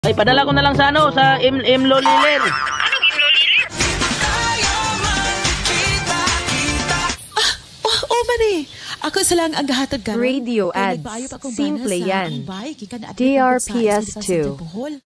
Ay, padala ko na lang sa ano, sa Imlo Liler. Anong imlolilit? Oh, mani. Ako sa lang ang gahatag ka. Radio ads. Simple yan. DRPS2.